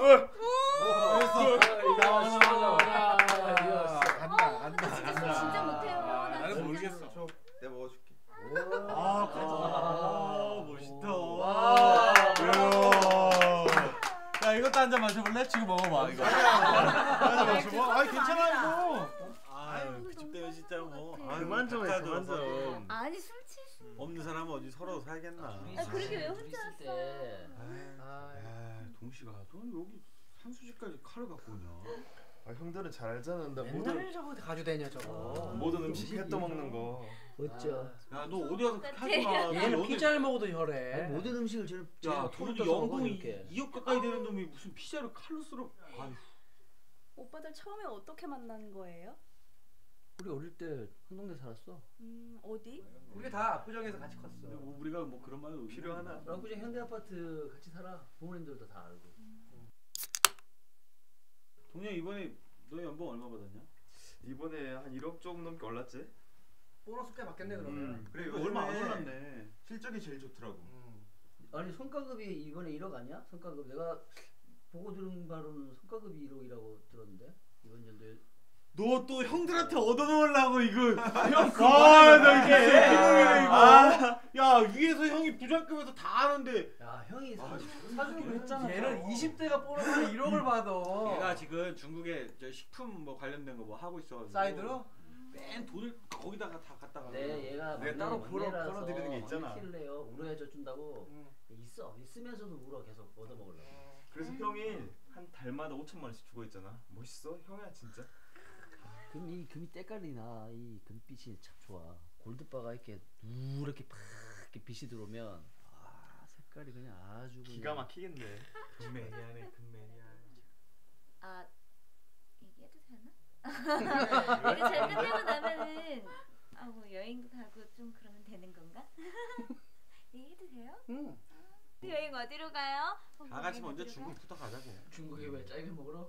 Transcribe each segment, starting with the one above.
간다. 진짜 못해요. 나는 모르겠어. 내가 먹어줄게. 멋있다. 야 이것도 한 잔 마셔볼래? 지금 먹어봐 이거. 한잔 마셔봐. 아이 괜찮아 이거. 아유 기집대요 진짜 뭐. 그만 좀 해, 그만 좀. 아니 술 취했어. 없는 사람은 어디 서로 살겠나. 아 그러게 왜 혼자 왔어요? 야 동시가 너 여기 산수지까지 칼을 갖고 오냐? 아 형들은 잘 알잖아. 나 맨날 저거 가져다녀 저거. 모든 음식 해 떠먹는 거. 어쩌? 야 너 어디 가서 그렇게 하지 마. 얘는 피자를 먹어도 혈해. 모든 음식을 저는 야 돈이 연봉이 2억 가까이 되는 놈이 무슨 피자를 칼로 썰어? 아휴. 오빠들 처음에 어떻게 만난 거예요? 우리 어릴 때 한동네 살았어. 어디? 우리 다 압구정에서 같이 컸어. 뭐 우리가 뭐 그런 말이 필요하나? 압구정 현대아파트 같이 살아. 부모님들도 다 알고. 동영 이번에 너 연봉 얼마 받았냐? 이번에 한 1억 조금 넘게 올랐지? 보너스 꽤 받겠네 그러면. 그래 이거 얼마 안 요즘에 올랐네. 실적이 제일 좋더라고. 아니 성과급이 이번에 1억 아니야? 성과급 내가 보고 들은 바로는 성과급이 1억이라고 들었는데 이번 연도에. 너 또 형들한테 얻어먹으려고 이거 형 너 이게 아, 야 위에서 형이 부장급에서 다 아는데 야 형이 사주기로 했잖아. 얘는 20대가 보너스 1억을 받아. 얘가 지금 중국에 저 식품 뭐 관련된 거 뭐 하고 있어가지고 사이드로? 맨 돈을 거기다가 다 갖다가 네 얘가 내가 따로 막내라서 벌어들이는 게 있잖아. 막내 티를 내요. 울어야죠 준다고. 있으면서도 울어 계속 얻어먹으려고. 그래서 형이 한 달마다 5천만 원씩 주고 있잖아. 멋있어? 형이야 진짜. 이 금이 때깔이 나. 이 금빛이 참 좋아. 골드바가 이렇게 누렇게 팍 이렇게 빛이 들어오면 색깔이 그냥 아주 그냥 기가 막히겠네. 금매니아네 금매니아. 아 얘기해도 되나? 이거 잘 끝내고 나면은 뭐 여행도 가고 좀 그러면 되는 건가? 얘기해도 돼요? 응. 여행 어디로 가요? 다 같이 먼저 중국부터 가자고. 중국에 왜 짜게 먹으러?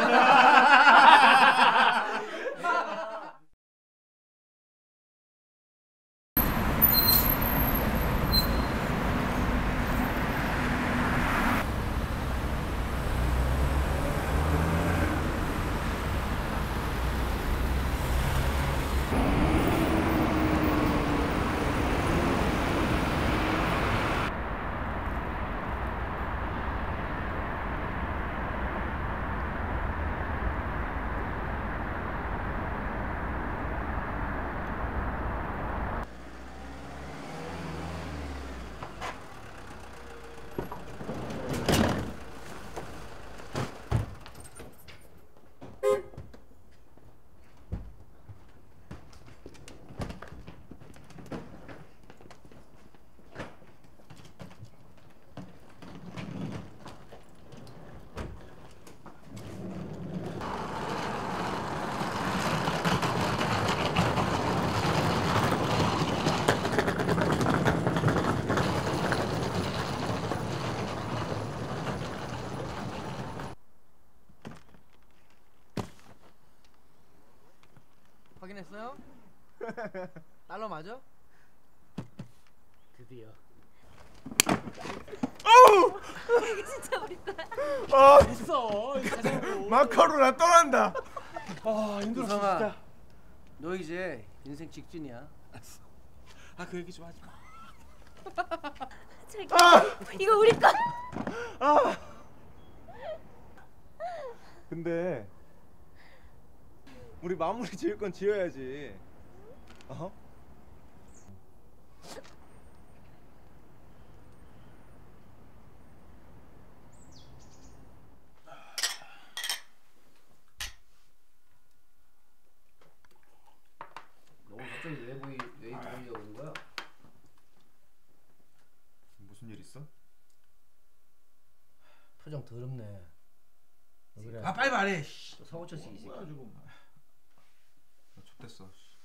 확인했어요? 달러 맞아? 드디어. 이게 진짜 우리 거야. 있어. 마카로나 떠난다. 힘들었어 진짜. 너 이제 인생 직진이야. 그 얘기 좀 하지 마. 저기 이거 우리 거. 근데 우리 마무리 지을 건 지어야지. 너 갑자기 왜 들어오려고 그런 거야? 무슨 일 있어? 표정 더럽네. 왜 그래? 빨리 말해. 또 사고 쳤지 이 새끼. 좋댔어.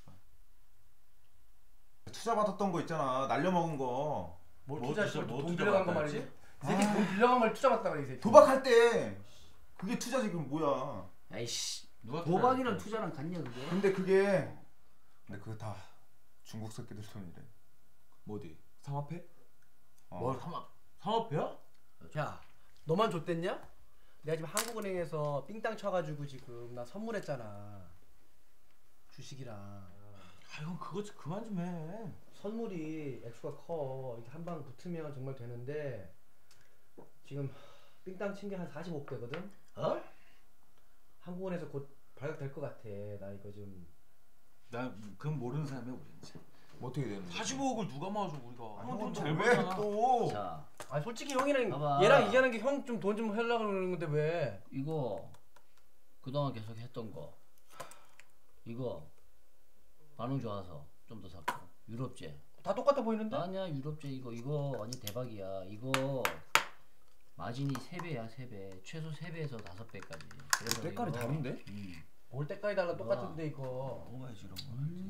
투자 받았던 거 있잖아. 날려먹은 거. 뭘 뭐 투자했어? 투자, 뭐 돈 투자 빌려간 거 받았다 말이지? 했지? 이 새끼 돈 빌려간 걸 투자 받다가 이 새끼. 도박할 때 그게 투자지. 그럼 뭐야? 아이씨. 누가 도박이랑 투자랑 같냐 그게? 근데 그거 다 중국 새끼들 손이래. 뭐디? 삼합회? 어. 삼합회야? 야, 너만 줬댔냐? 내가 지금 한국은행에서 삥땅 쳐가지고 지금 나 선물했잖아. 주식이랑. 형 그거 그만 좀 해. 선물이 액수가 커. 이렇게 한 방 붙으면 정말 되는데 지금 삥땅 친 게 한 45배거든. 어? 한국은행에서 곧 발각될 것 같아. 나 이거 좀. 나 그건 모르는 사람이야 우리 이제. 뭐 어떻게 되는 거야? 45억을 누가 맞아 우리가. 형은 돈잘 왜 벌잖아. 또? 자, 아 솔직히 형이랑 봐봐. 얘랑 얘기하는 게 형 좀 돈 좀 하려고 그러는 건데 왜? 이거 그동안 계속 했던 거 이거 반응 좋아서 좀 더 샀고 유럽제 다 똑같아 보이는데? 아니야 유럽제 이거 완전 대박이야. 이거 마진이 3배야 3배 최소 3배에서 5배까지. 그래서 때깔이 이거, 다른데? 뭘 때까지 달라 똑같은데 이거. 먹어야지 이런 거.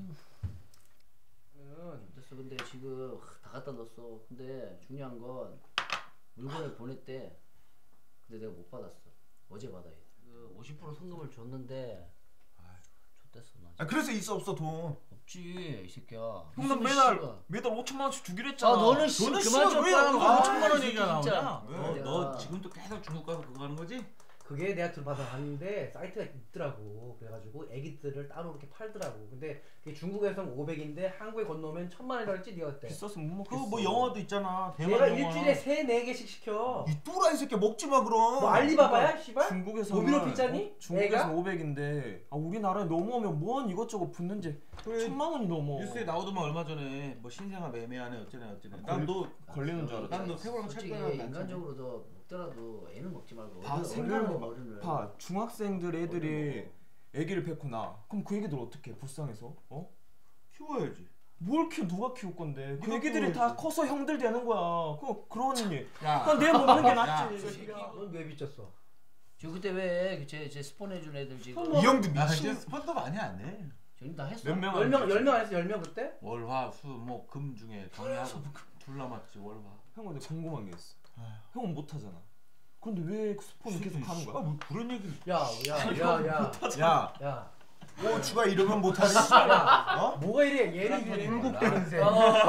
됐어. 근데 지금 다 갖다 넣었어. 근데 중요한 건 물건을 보냈대. 근데 내가 못 받았어. 어제 받아야 돼. 그 50% 성금을 줬는데 줬댔어 나. 아 그래서 있어 없어 돈. 없지 이 새끼야. 형난 무슨 매달 5천만 원씩 주기로 아 했잖아. 너는 씨 너는 그만 좀 왜 빨리 아, 5천만 원 이 얘기가 새끼 진짜. 나오냐? 왜? 너 지금도 계속 중국 가서 그거 하는 거지? 그게 내가 들어봤는데 사이트가 있더라고. 그래가지고 애기들을 따로 이렇게 팔더라고. 근데 그게 중국에서는 500인데 한국에 건너면 1000만 원이라 했지 네가 그때. 비쌌으면 못 그거 먹겠어. 뭐 영화도 있잖아. 내가 대만 영화. 일주일에 3-4개씩 시켜. 이 또라이 새끼 먹지 마 그럼. 뭐 알리바바야 씨발? 중국에서 모비로 피자니? 중국에서 애가? 500인데 아 우리나라에 넘어오면 뭐한 이것저것 붙는지 1000만 원이 넘어. 뉴스에 나오더만 얼마 전에 뭐 신생아 매매하네 어쩌네. 난너 걸리는 줄 알았다. 난너 세월호 솔직히 찰거야. 인간적으로 너 먹더라도 애는 먹지 말고 봐, 어른을 생각해봐. 먹어, 어른을. 봐 중학생들 애들이 애기를 낳고 나 그럼 그 애기들 어떻게 해? 불쌍해서 어? 키워야지. 뭘 키워 누가 키울 건데 그 네가 애기들이 다 키워야지. 커서 형들 되는 거야. 그러니 야. 그냥 내 먹는 게 야, 낫지. 넌왜 빚졌어? 저 그때 왜제 스폰 해준 애들 지금 이 형도 나 이제 미친. 스폰도 많이 안 해. 지금 다 했어. 몇 명? 10명 안 했어? 10명 그때? 월화 수목 금 중에 정리하고 둘 남았지 월화. 형은 근데 궁금한 게 있어. 형은 못 하잖아. 그런데 왜 스폰을 계속 하는 거야? 뭐 그런 얘기. 야야야야 야. 야. 고추가 이러면 못하지. 어? 뭐가 이래? 얘는 이래 굴곡되는 새.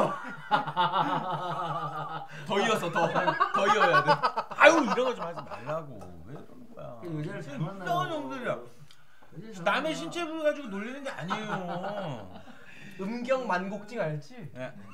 더 이어서 더 이어야 돼. 아유 이런 거 좀 하지 말라고. 왜 그러는 거야? 여자를 잘 만나요. 이상한 형들이야. 남의 신체 부위 가지고 놀리는 게 아니에요. 음경 만곡증 알지?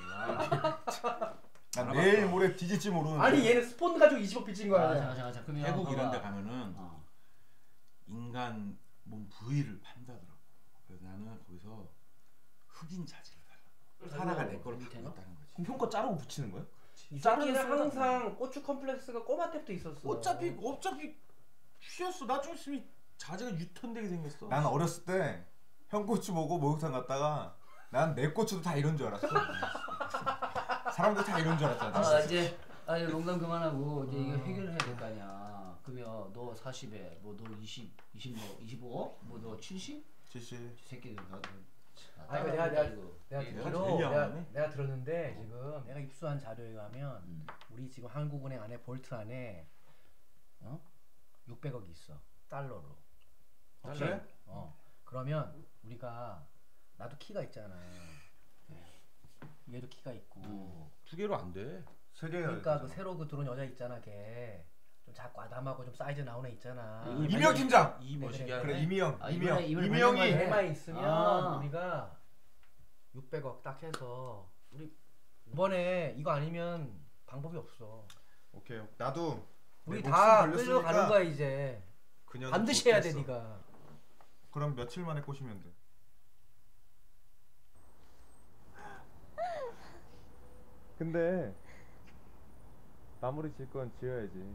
난 내일 모레 뒤질지 모르는데. 아니 얘는 스폰 가지고 20억 빚진 거 아니야? 자 그러면 태국 이런 데 봐봐. 가면은 어. 인간 몸 부위를 판다더라고. 그래서 나는 거기서 흑인 자질을 달라. 하나가 내 거를 갖고 있다는 거지. 그럼 형 거 자르고 붙이는 거야? 이 자르는 새끼는 순간- 항상 고추 컴플렉스가 꼬마 때부터 있었어. 어차피 쉬었어. 나중 있으면 자제가 유턴되게 생겼어. 난 어렸을 때 형 고추 보고 목욕탕 갔다가 난 내 고추도 다 이런 줄 알았어. 사람들 다 이런 줄 알았잖아. 이제 농담 그만하고 이제 이거 해결을 해야 될 거 아니야. 그러면 너 40에 뭐 너 20 뭐 25? 뭐 너 70? 70. 새끼들 가지고. 아니 내가 듣기로 내가 들었는데 지금 내가 입수한 자료에 의하면 우리 지금 한국은행 안에 볼트 안에 600억이 있어 달러로. 그래? 그러면 우리가 나도 키가 있잖아. 얘도 키가 있고. 두 개로 안 돼. 세 개가. 그러니까 그 새로 그 들어온 여자 있잖아 걔. 좀 작고 아담하고 좀 사이즈 나오는 애 있잖아. 이명 팀장. 이 멋지게 그래, 하네. 그래 이미영. 이번에 이미영이. 걔만 있으면 아. 우리가 600억 딱 해서 우리 이번에 이거 아니면 방법이 없어. 오케이. 나도 우리 내 다 목숨 끌려가는 걸렸으니까 거야 이제. 그녀는 반드시 해야 돼 못했어. 네가. 그럼 며칠 만에 꼬시면 돼. 근데 마무리 질 건 지어야지.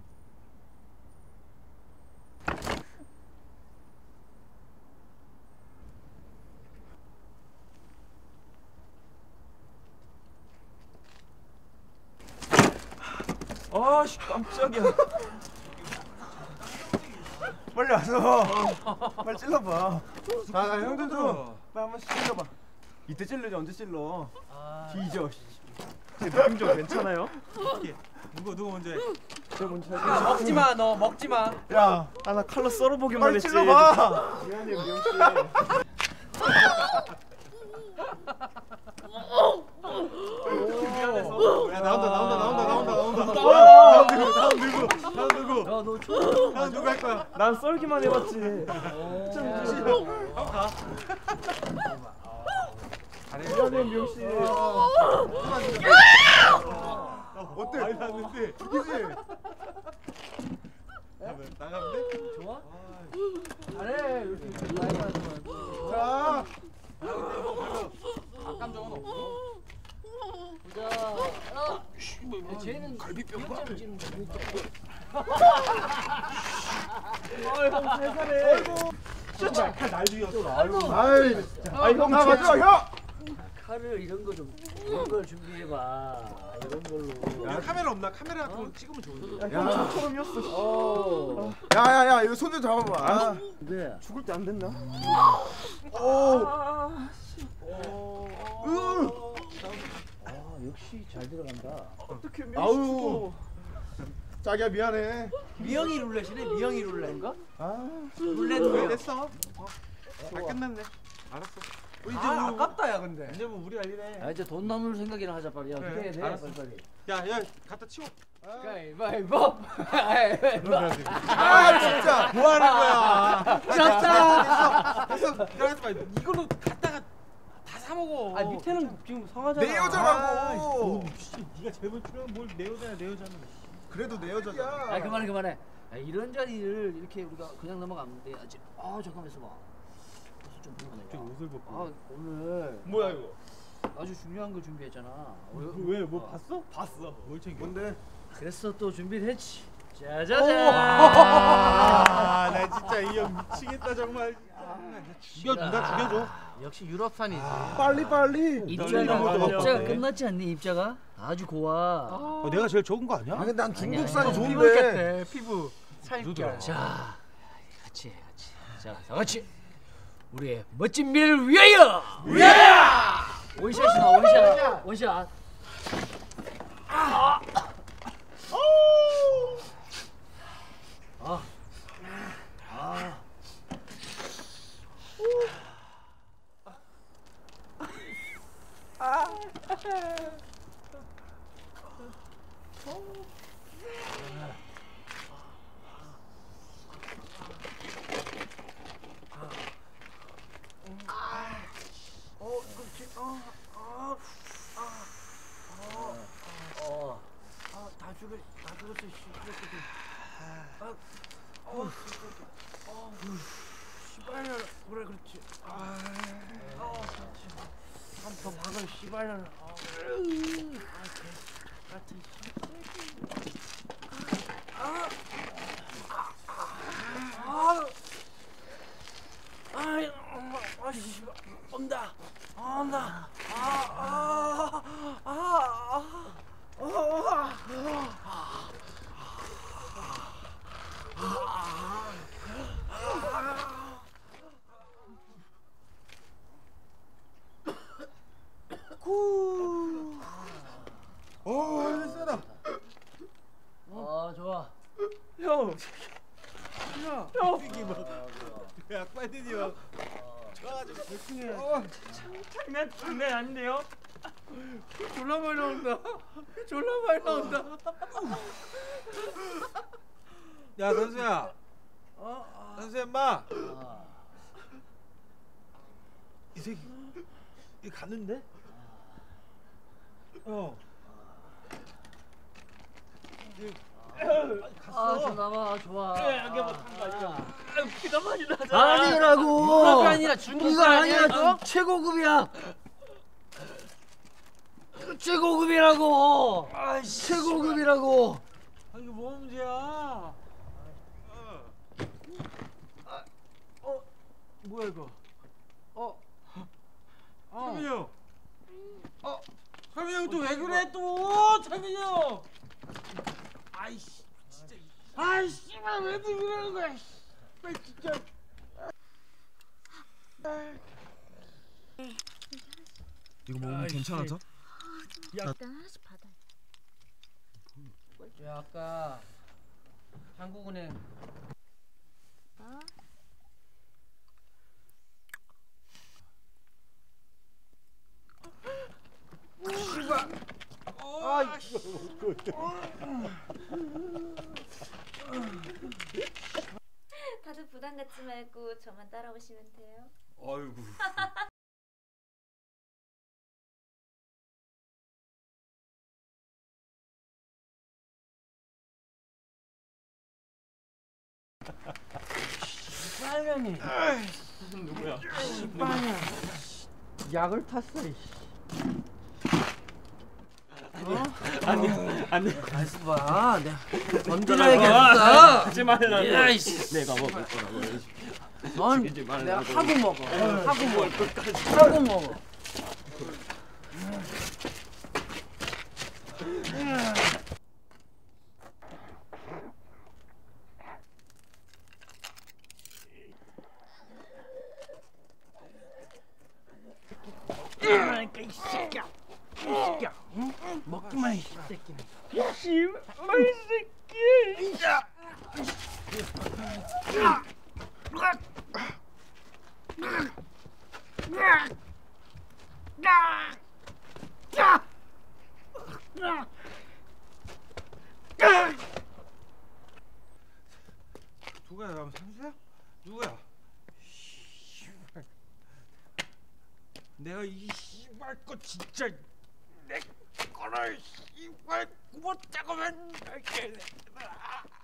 아씨 깜짝이야. 빨리 와서 빨리 찔러봐. 자 형들도 빨리 한 번씩 찔러봐. 이때 찔르지 언제 찔러? 뒤져. 제 느낌 좀 괜찮아요? 누구 먼저 해? 제가 먼저 먹지 마 너 먹지 마. 야 아나 칼로 썰어보기만 빨리 했지. 찔러봐. 미안해 미영 씨. 야 나온다. 야너 누가 할 거야? 난 썰기만 해봤지. 미안해 미영 씨. 어때? 많이 났는데 이기지? 나가면 돼? 좋아? 잘해. 이렇게 많이 하지만. 자. 감정은 없어. 보자. 쟤는 갈비뼈가 찌는 거. 아이고 살살해. 아이고. 진짜 날리였어. 아이 형 맞아 형. 칼을 이런 걸 준비해봐. 이런 걸로. 야, 카메라 없나? 카메라 같은 거 찍으면 좋은데. 야, 처음이었어. 야야야 이거 손 좀 잡아봐. 네. 죽을 때 안 됐나? 역시 잘 들어간다. 어떻게 아우. 자기야 미안해. 미영이 룰렛이네. 미영이 룰렛인가? 룰렛 왜 됐어? 다 끝났네. 알았어. 이제 아깝다 야 근데. 이제 뭐 우리 할 일해. 아 이제 돈 남을 생각이나 하자 빨리. 야 그래, 그래 알았어. 빨리. 야, 갖다 치워. 가위바위보. 아 진짜. 뭐 하는 거야? 졌다. 됐어. 들어가지 마. 이걸로 갖다가 다 사 먹어. 아 밑에는 지금 성하잖아. 내 여자라고. 네가 제일 필요한 뭘 내 여자야, 내 여자는. 그래도 내 여자잖아. 아 그만해. 야, 이런 자리를 이렇게 우리가 그냥 넘어가면 돼. 아 잠깐만 있어봐. 옷을 좀 벗고 내자. 옷을 벗고. 아 오늘 뭐야 이거? 아주 중요한 거 준비했잖아. 왜 뭐 봤어? 봤어. 뭘 챙겨? 뭔데? 그래서 또 준비를 했지. 짜자잔. 아, 나 진짜 이 형 미치겠다 정말. 죽여준다, 죽여줘. 역시 유럽산이지. 빨리. 입자가 끝났지 않니? 입자가 아주 고와. 내가 제일 적은 거 아니야? 아니 난 중국산이 피부 좋은데. 같아. 피부. 살결. 자, 같이. 자, 다 같이 우리의 멋진 미래를 위하여. 원샷이나 원샷. 다 죽었어. 씨발년 그래 그렇지. 한번 박을 씨발년. 같은 씨발 온다. 온다. 세다. 좋아. 형. 야, 빨리 형. 장난 아닌데요? 졸라 많이 나온다. 졸라 많이 나온다. 야, 선수야. 선수 엄마. 이 새끼 이 갔는데? 좋아. 여기 못한 거 아니야? 피가 많이 나잖아. 아니라고. 중국이 아니라 중국이 이거 아니야. 아니야. 최고급이야. 최고급이라고. 최고급이라고. 이게 뭐 문제야? 뭐야 이거? 창민이 형. 창민이 형 또 왜 그래 또? 창민이 형. 아이씨 진짜. 아이씨 왜 그러는 거야? 왜 진짜. 이거 먹으면 괜찮아져? 일단 하나씩 받아. 야 아까 한국은행 어? 찾지 말고 저만 따라오시면 돼요. 아이고. 빨면이 누구야? 빨면 약을 탔어. 아니 가서 봐. 내가 건드려야겠어. 하지 말라고. 야, 이씨. 내가 먹을 거라고. 넌 죽이지 말라고. 내가 하고 먹어. 하고 먹어. 이 새끼야. 이 새끼야. 응? 먹기만 해, 이 새끼야. 이 씨발 이 새끼. 야. 누구야? 나 상수야? 누구야? 씨발. 내가 이 씨발 거 진짜 내 거를 씨발 못 잡으면